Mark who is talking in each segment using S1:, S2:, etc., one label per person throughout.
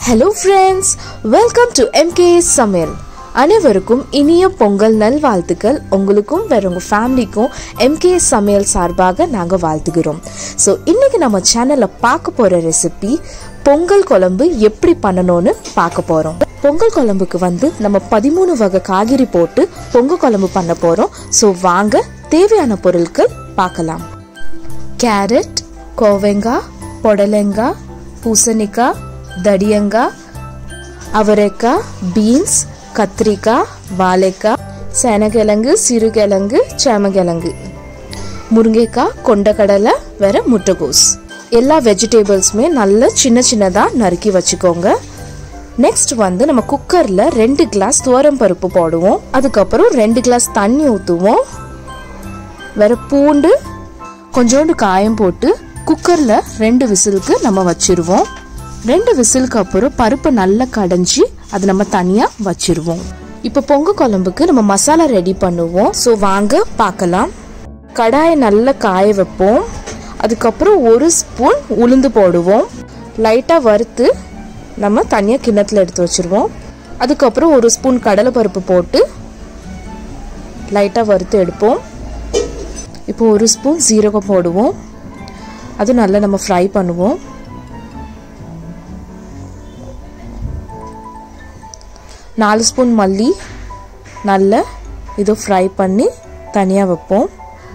S1: Hello friends, welcome to MK Samil. அனைவருக்கும் இனிய பொங்கல் நல்வாழ்த்துக்கள். உங்களுக்கும் வேற உங்க ஃபேமிலிக்கும் MK சமையல் சார்பாக நாங்க வாழ்த்துகிறோம். ஸோ இன்னைக்கு நம்ம சேனல்ல பார்க்க போற ரெசிபி பொங்கல் குழம்பு எப்படி பண்ணணும்னு பார்க்க போறோம். பொங்கல் குழம்புக்கு நம்ம 13 வகை காய்கறி போட்டு பொங்கல் குழம்பு பண்ண போறோம். ஸோ வாங்க தேவையான பொருட்கள் பார்க்கலாம். கேரட், கோவங்காய், புடலங்காய், பூசணிக்காய், தடியங்காய், அவரைக்காய், பீன்ஸ், கத்திரிக்காய், வாழைக்காய், சேனக்கிழங்கு, சிறுகிழங்கு, சேமக்கிழங்கு, முருங்கைக்காய், கொண்டக்கடலை, வேற முட்டைகோஸ். எல்லா வெஜிடபிள்ஸுமே நல்ல சின்ன சின்னதாக நறுக்கி வச்சுக்கோங்க. நெக்ஸ்ட் நம்ம குக்கரில் 2 கிளாஸ் துவரம் பருப்பு போடுவோம். அதுக்கப்புறம் 2 கிளாஸ் தண்ணி ஊற்றுவோம். வேற பூண்டு கொஞ்சோண்டு காயம் போட்டு குக்கரில் 2 விசிலுக்கு நம்ம வச்சிருவோம். 2 விசிலுக்கு அப்புறம் பருப்பு நல்லா கடைஞ்சி அது நம்ம தனியாக வச்சிருவோம். இப்போ பொங்கல் குழம்புக்கு நம்ம மசாலா ரெடி பண்ணுவோம். ஸோ வாங்க பார்க்கலாம். கடாயை நல்லா காய வைப்போம். அதுக்கப்புறம் 1 ஸ்பூன் உளுந்து போடுவோம். லைட்டாக வறுத்து நம்ம தனியாக கிண்ணத்தில் எடுத்து வச்சிருவோம். அதுக்கப்புறம் 1 ஸ்பூன் கடலைப்பருப்பு போட்டு லைட்டாக வறுத்து எடுப்போம். இப்போ 1 ஸ்பூன் சீரகம் போடுவோம். அது நல்லா நம்ம ஃப்ரை பண்ணுவோம். 4 ஸ்பூன் மல்லி நல்லா இது ஃப்ரை பண்ணி தனியாக வைப்போம்.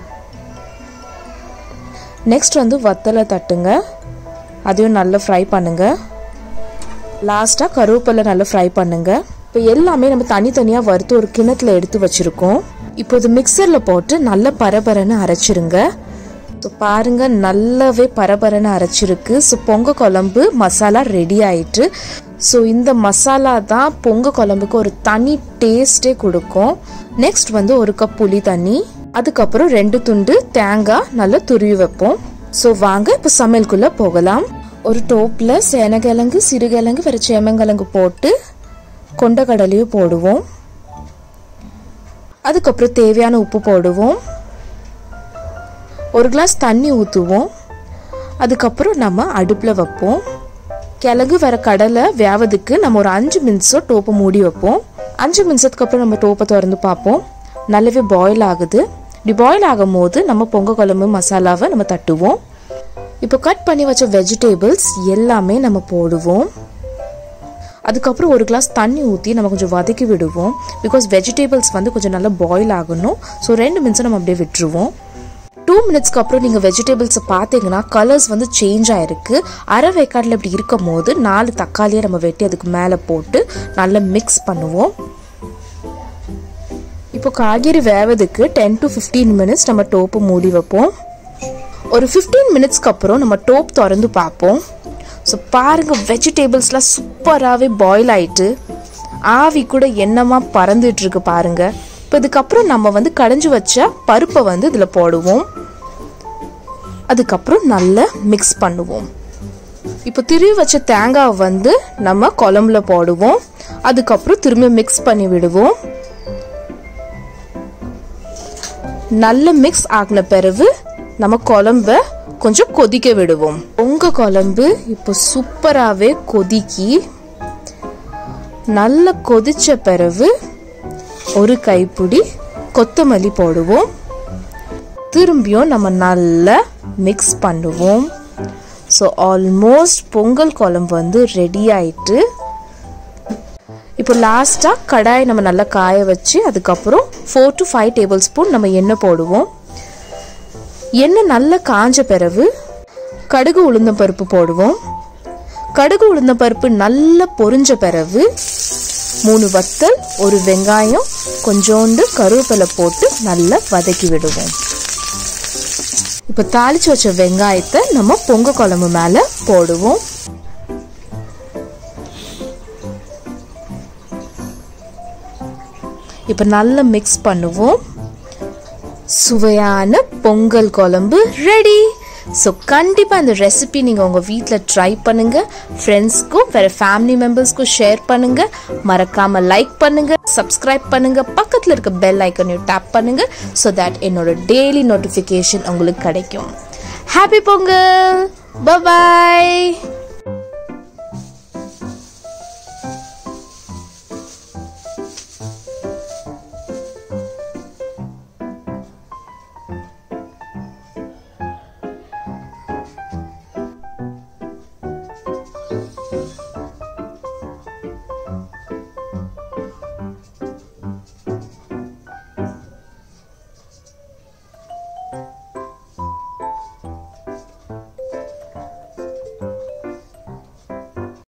S1: நெக்ஸ்ட் வத்தலை தட்டுங்க, அதையும் நல்லா ஃப்ரை பண்ணுங்க. லாஸ்ட்டாக கருவேப்பிலை நல்லா ஃப்ரை பண்ணுங்க. இப்போ எல்லாமே நம்ம தனித்தனியாக வறுத்து ஒரு கிண்ணத்தில் எடுத்து வச்சுருக்கோம். இப்போ இது மிக்சரில் போட்டு நல்லா பரபரன்னு அரைச்சிருங்க. ஸோ பாருங்க நல்லாவே பரபரன்னு அரைச்சிருக்கு. ஸோ பொங்கல் குழம்பு மசாலா ரெடி ஆயிட்டு. ஸோ இந்த மசாலா தான் பொங்கல் குழம்புக்கு ஒரு தனி டேஸ்டே கொடுக்கும். நெக்ஸ்ட் 1 கப் புளி தண்ணி, அதுக்கப்புறம் 2 துண்டு தேங்காய் நல்லா துருவி வைப்போம். ஸோ வாங்க இப்போ சமையலுக்குள்ள போகலாம். ஒரு டோப்பில் சேனக்கிழங்கு, சிறுகிழங்கு, வேற சேமங்கிழங்கு போட்டு கொண்டக்கடலையும் போடுவோம். அதுக்கப்புறம் தேவையான உப்பு போடுவோம். 1 கிளாஸ் தண்ணி ஊற்றுவோம். அதுக்கப்புறம் நம்ம அடுப்பில் வைப்போம். கிழங்கு வேற கடலை வேவதுக்கு நம்ம ஒரு 5 நிமிஷம் டோப்பை மூடி வைப்போம். 5 நிமிஷத்துக்கு அப்புறம் நம்ம டோப்பை திறந்து பார்ப்போம். நல்லாவே பாயில் ஆகுது. இப்படி பாயில் ஆகும் போது நம்ம பொங்கல் குழம்பு மசாலாவை நம்ம தட்டுவோம். இப்போ கட் பண்ணி வச்ச வெஜிடபிள்ஸ் எல்லாமே நம்ம போடுவோம். அதுக்கப்புறம் 1 கிளாஸ் தண்ணி ஊற்றி நம்ம கொஞ்சம் வதக்கி விடுவோம். பிகாஸ் வெஜிடபிள்ஸ் கொஞ்சம் நல்லா பாயில் ஆகணும். ஸோ 2 நிமிஷம் நம்ம அப்படியே விட்டுருவோம். 2 மினிட்ஸ்க்கு அப்புறம் நீங்கள் வெஜிடபிள்ஸை பார்த்தீங்கன்னா கலர்ஸ் சேஞ்ச் ஆகிருக்கு. அரை வேக்காட்டில் இப்படி இருக்கும் போது 4 தக்காளியை நம்ம வெட்டி அதுக்கு மேலே போட்டு நல்லா மிக்ஸ் பண்ணுவோம். இப்போ காய்கறி வேவதுக்கு 10 to 15 மினிட்ஸ் நம்ம டோப்பு மூடி வைப்போம். ஒரு 15 மினிட்ஸ்க்கு அப்புறம் நம்ம டோப் திறந்து பார்ப்போம். ஸோ பாருங்க வெஜிடபிள்ஸ்லாம் சூப்பராகவே பாயில் ஆயிட்டு ஆவி கூட என்னமா பறந்துட்டு இருக்கு பாருங்க. இப்போ இதுக்கப்புறம் நம்ம கடைஞ்சி வச்ச பருப்பை இதில் போடுவோம். அதுக்கப்புறம் நல்லா மிக்ஸ் பண்ணுவோம். இப்போ திருவி வச்ச தேங்காவை நம்ம குழம்புல போடுவோம். அதுக்கப்புறம் திரும்ப மிக்ஸ் பண்ணி விடுவோம். நல்ல மிக்ஸ் ஆகின பிறகு நம்ம குழம்ப கொஞ்சம் கொதிக்க விடுவோம். உங்க குழம்பு இப்போ சூப்பராகவே கொதிக்கி நல்லா கொதிச்ச பிறகு 1 கைப்பிடி கொத்தமல்லி போடுவோம். திரும்பியும் நம்ம நல்லா மிக்ஸ் பண்ணுவோம். ஸோ ஆல்மோஸ்ட் பொங்கல் குழம்பு ரெடி ஆயிட்டு. இப்போ லாஸ்ட்டாக கடாயை நம்ம நல்லா காய வச்சு அதுக்கப்புறம் 4 to 5 டேபிள் ஸ்பூன் நம்ம எண்ணெய் போடுவோம். எண்ணெய் நல்லா காஞ்ச பிறகு கடுகு உளுந்தம் பருப்பு போடுவோம். கடுகு உளுந்தம் பருப்பு நல்லா பொரிஞ்ச பிறகு 3 வத்தல், 1 வெங்காயம், கொஞ்சோண்டு கருவேப்பிலை போட்டு நல்லா வதக்கி விடுவோம். இப்போ தாளிச்சு வச்ச வெங்காயத்தை நம்ம பொங்கல் குழம்பு மேலே போடுவோம். இப்போ நல்லா மிக்ஸ் பண்ணுவோம். சுவையான பொங்கல் குழம்பு ரெடி. ஸோ கண்டிப்பாக இந்த ரெசிபி நீங்கள் உங்கள் வீட்டில் ட்ரை பண்ணுங்கள். ஃப்ரெண்ட்ஸ்க்கும் வேறு ஃபேமிலி மெம்பர்ஸ்க்கும் ஷேர் பண்ணுங்கள். மறக்காமல் லைக் பண்ணுங்கள், சப்ஸ்கிரைப் பண்ணுங்கள், பக்கத்தில் இருக்க பெல் ஐக்கனையும் டேப் பண்ணுங்கள். ஸோ தட் என்னோட டெய்லி நோட்டிஃபிகேஷன் உங்களுக்கு கிடைக்கும். ஹாப்பி பொங்கல். பாய். நன்றி.